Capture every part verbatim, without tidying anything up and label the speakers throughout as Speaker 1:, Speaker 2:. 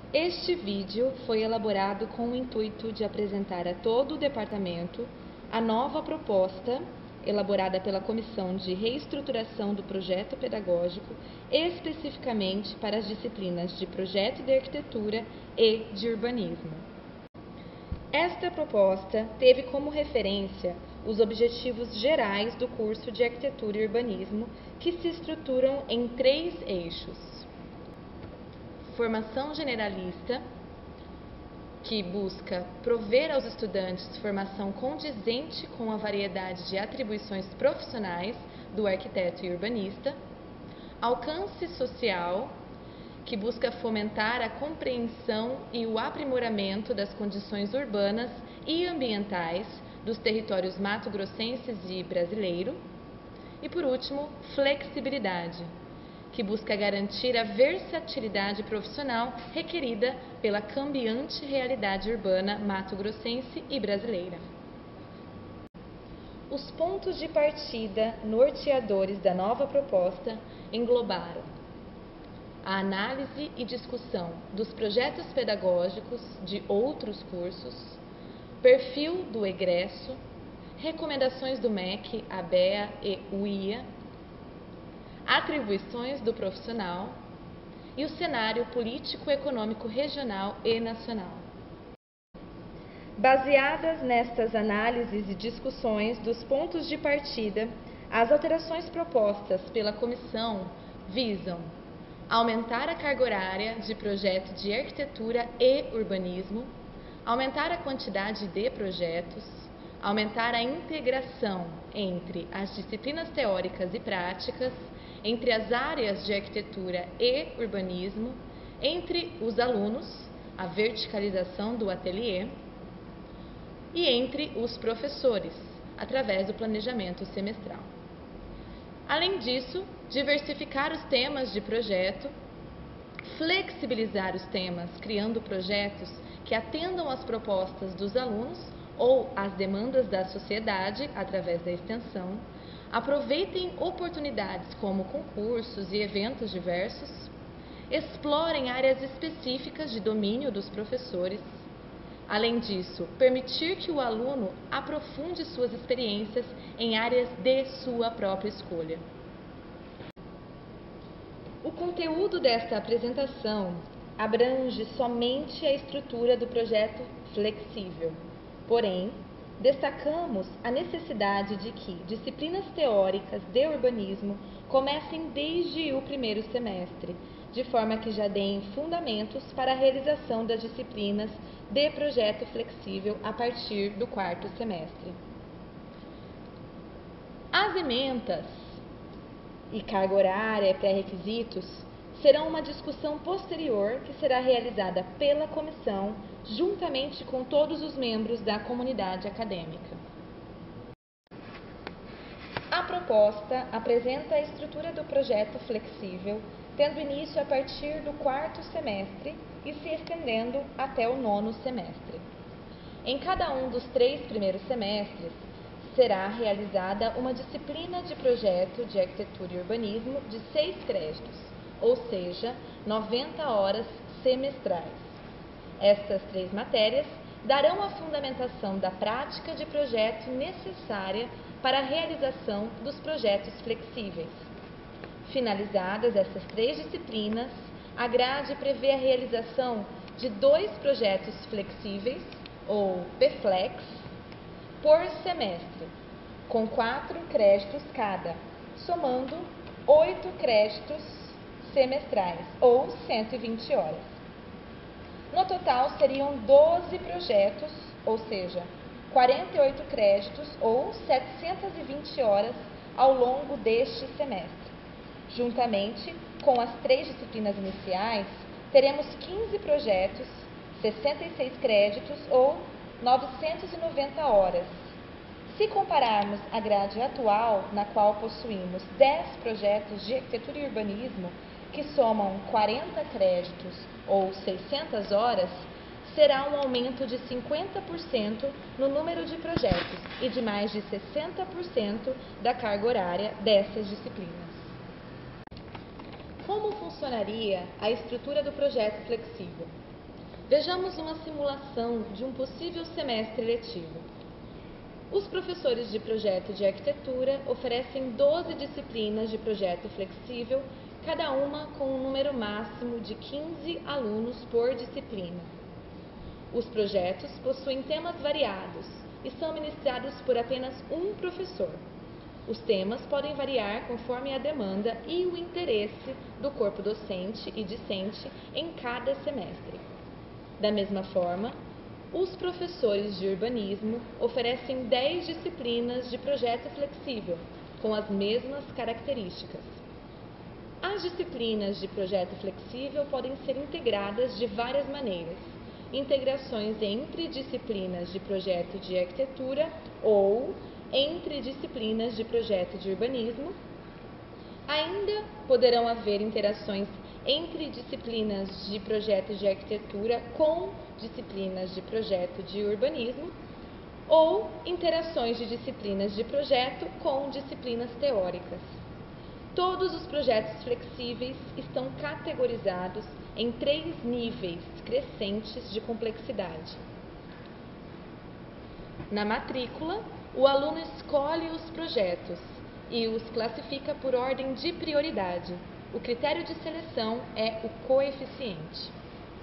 Speaker 1: Este vídeo foi elaborado com o intuito de apresentar a todo o departamento a nova proposta elaborada pela Comissão de Reestruturação do Projeto Pedagógico, especificamente para as disciplinas de Projeto de Arquitetura e de Urbanismo. Esta proposta teve como referência os objetivos gerais do curso de Arquitetura e Urbanismo, que se estruturam em três eixos: formação generalista, que busca prover aos estudantes formação condizente com a variedade de atribuições profissionais do arquiteto e urbanista; alcance social, que busca fomentar a compreensão e o aprimoramento das condições urbanas e ambientais dos territórios mato-grossenses e brasileiro; e, por último, flexibilidade, que busca garantir a versatilidade profissional requerida pela cambiante realidade urbana mato-grossense e brasileira. Os pontos de partida norteadores da nova proposta englobaram a análise e discussão dos projetos pedagógicos de outros cursos, perfil do egresso, recomendações do M E C, A B E A e U I A, atribuições do profissional e o cenário político-econômico regional e nacional. Baseadas nestas análises e discussões dos pontos de partida, as alterações propostas pela comissão visam aumentar a carga horária de projeto de arquitetura e urbanismo, aumentar a quantidade de projetos, aumentar a integração entre as disciplinas teóricas e práticas, entre as áreas de arquitetura e urbanismo, entre os alunos, a verticalização do ateliê, e entre os professores, através do planejamento semestral. Além disso, diversificar os temas de projeto, flexibilizar os temas, criando projetos que atendam às propostas dos alunos ou às demandas da sociedade através da extensão, aproveitem oportunidades como concursos e eventos diversos, explorem áreas específicas de domínio dos professores. Além disso, permitir que o aluno aprofunde suas experiências em áreas de sua própria escolha. O conteúdo desta apresentação abrange somente a estrutura do projeto flexível. Porém, destacamos a necessidade de que disciplinas teóricas de urbanismo comecem desde o primeiro semestre, de forma que já deem fundamentos para a realização das disciplinas de projeto flexível a partir do quarto semestre. As ementas e carga horária e pré-requisitos serão uma discussão posterior que será realizada pela comissão, juntamente com todos os membros da comunidade acadêmica. A proposta apresenta a estrutura do projeto flexível, tendo início a partir do quarto semestre e se estendendo até o nono semestre. Em cada um dos três primeiros semestres, será realizada uma disciplina de projeto de arquitetura e urbanismo de seis créditos, ou seja, noventa horas semestrais. Estas três matérias darão a fundamentação da prática de projeto necessária para a realização dos projetos flexíveis. Finalizadas essas três disciplinas, a grade prevê a realização de dois projetos flexíveis, ou P FLEX, por semestre, com quatro créditos cada, somando oito créditos semestrais, ou cento e vinte horas. No total, seriam doze projetos, ou seja, quarenta e oito créditos, ou setecentas e vinte horas ao longo deste semestre. Juntamente com as três disciplinas iniciais, teremos quinze projetos, sessenta e seis créditos, ou novecentas e noventa horas. Se compararmos a grade atual, na qual possuímos dez projetos de arquitetura e urbanismo, que somam quarenta créditos ou seiscentas horas, será um aumento de cinquenta por cento no número de projetos e de mais de sessenta por cento da carga horária dessas disciplinas. Como funcionaria a estrutura do projeto flexível? Vejamos uma simulação de um possível semestre letivo. Os professores de projeto de arquitetura oferecem doze disciplinas de projeto flexível, cada uma com um número máximo de quinze alunos por disciplina. Os projetos possuem temas variados e são ministrados por apenas um professor. Os temas podem variar conforme a demanda e o interesse do corpo docente e discente em cada semestre. Da mesma forma, os professores de urbanismo oferecem dez disciplinas de projeto flexível, com as mesmas características. As disciplinas de projeto flexível podem ser integradas de várias maneiras. Integrações entre disciplinas de projeto de arquitetura ou entre disciplinas de projeto de urbanismo. Ainda poderão haver interações entre disciplinas de projeto de arquitetura com disciplinas de projeto de urbanismo ou interações de disciplinas de projeto com disciplinas teóricas. Todos os projetos flexíveis estão categorizados em três níveis crescentes de complexidade. Na matrícula, o aluno escolhe os projetos e os classifica por ordem de prioridade. O critério de seleção é o coeficiente.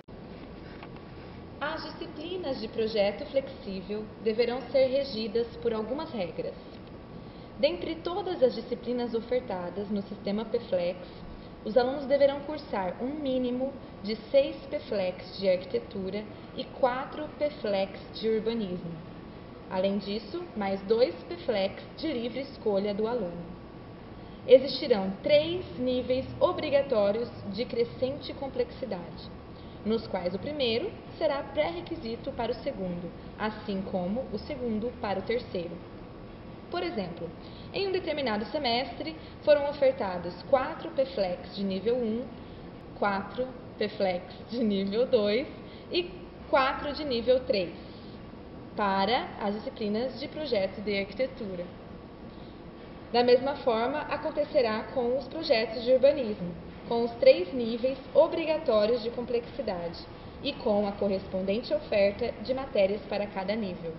Speaker 1: As disciplinas de projeto flexível deverão ser regidas por algumas regras. Dentre todas as disciplinas ofertadas no sistema PFLEX, os alunos deverão cursar um mínimo de seis PFLEX de arquitetura e quatro PFLEX de urbanismo. Além disso, mais dois PFLEX de livre escolha do aluno. Existirão três níveis obrigatórios de crescente complexidade, nos quais o primeiro será pré-requisito para o segundo, assim como o segundo para o terceiro. Por exemplo, em um determinado semestre foram ofertados quatro PFLEX de nível um, quatro PFLEX de nível dois e quatro de nível três para as disciplinas de projeto de arquitetura. Da mesma forma, acontecerá com os projetos de urbanismo, com os três níveis obrigatórios de complexidade e com a correspondente oferta de matérias para cada nível.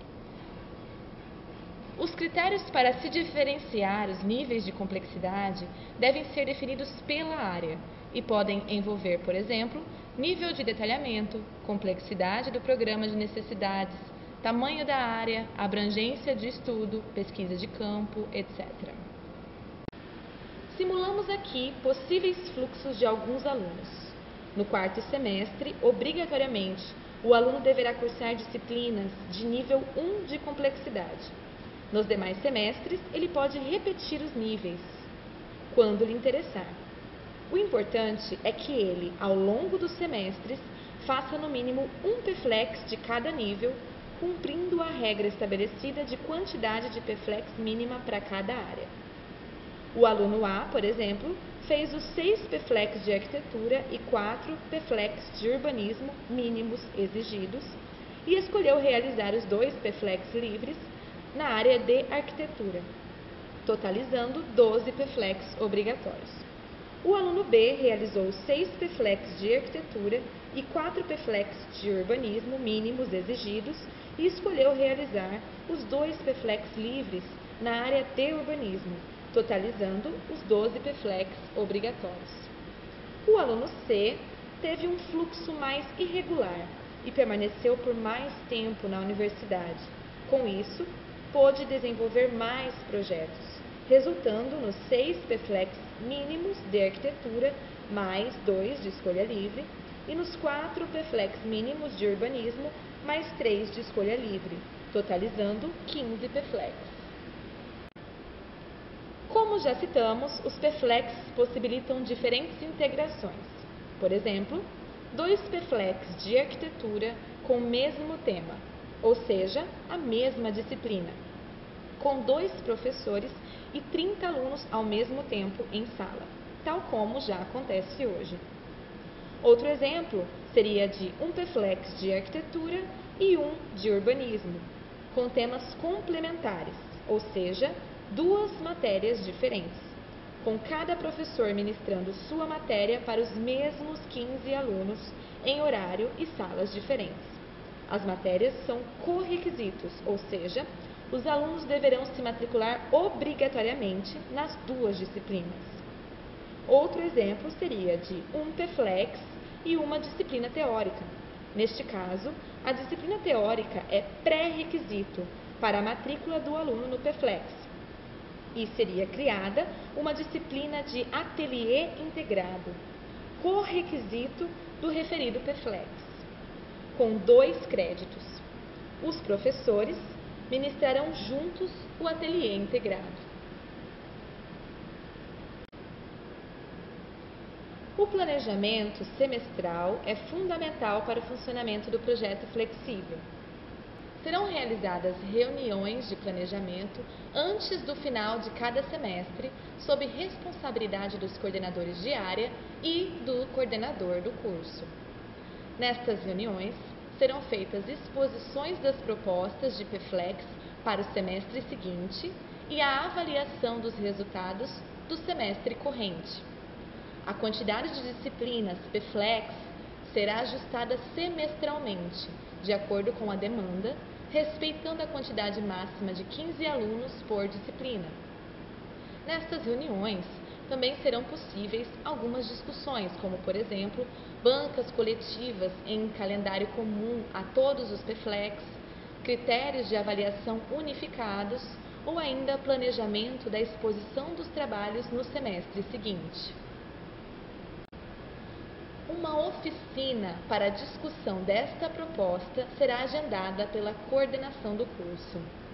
Speaker 1: Os critérios para se diferenciar os níveis de complexidade devem ser definidos pela área e podem envolver, por exemplo, nível de detalhamento, complexidade do programa de necessidades, tamanho da área, abrangência de estudo, pesquisa de campo, etcétera. Simulamos aqui possíveis fluxos de alguns alunos. No quarto semestre, obrigatoriamente, o aluno deverá cursar disciplinas de nível um de complexidade. Nos demais semestres, ele pode repetir os níveis, quando lhe interessar. O importante é que ele, ao longo dos semestres, faça no mínimo um PFLEX de cada nível, cumprindo a regra estabelecida de quantidade de PFLEX mínima para cada área. O aluno A, por exemplo, fez os seis PFLEX de arquitetura e quatro PFLEX de urbanismo mínimos exigidos e escolheu realizar os dois PFLEX livres na área de arquitetura, totalizando doze PFLEX obrigatórios. O aluno B realizou seis PFLEX de arquitetura e quatro PFLEX de urbanismo mínimos exigidos e escolheu realizar os dois PFLEX livres na área de urbanismo, totalizando os doze PFLEX obrigatórios. O aluno C teve um fluxo mais irregular e permaneceu por mais tempo na universidade. Com isso, pôde desenvolver mais projetos, resultando nos seis PFLEX mínimos de arquitetura, mais dois de escolha livre, e nos quatro PFLEX mínimos de urbanismo, mais três de escolha livre, totalizando quinze PFLEX. Como já citamos, os PFLEX possibilitam diferentes integrações. Por exemplo, dois PFLEX de arquitetura com o mesmo tema, ou seja, a mesma disciplina, com dois professores e trinta alunos ao mesmo tempo em sala, tal como já acontece hoje. Outro exemplo seria de um PFLEX de arquitetura e um de urbanismo, com temas complementares, ou seja, duas matérias diferentes, com cada professor ministrando sua matéria para os mesmos quinze alunos em horário e salas diferentes. As matérias são correquisitos, ou seja, os alunos deverão se matricular obrigatoriamente nas duas disciplinas. Outro exemplo seria de um PFLEX e uma disciplina teórica. Neste caso, a disciplina teórica é pré-requisito para a matrícula do aluno no PFLEX e seria criada uma disciplina de ateliê integrado, correquisito do referido PFLEX, com dois créditos. Os professores ministrarão juntos o ateliê integrado. O planejamento semestral é fundamental para o funcionamento do projeto flexível. Serão realizadas reuniões de planejamento antes do final de cada semestre, sob responsabilidade dos coordenadores de área e do coordenador do curso. Nestas reuniões, serão feitas exposições das propostas de PFLEX para o semestre seguinte e a avaliação dos resultados do semestre corrente. A quantidade de disciplinas PFLEX será ajustada semestralmente, de acordo com a demanda, respeitando a quantidade máxima de quinze alunos por disciplina. Nestas reuniões, também serão possíveis algumas discussões, como, por exemplo, bancas coletivas em calendário comum a todos os PFLEX, critérios de avaliação unificados ou ainda planejamento da exposição dos trabalhos no semestre seguinte. Uma oficina para a discussão desta proposta será agendada pela coordenação do curso.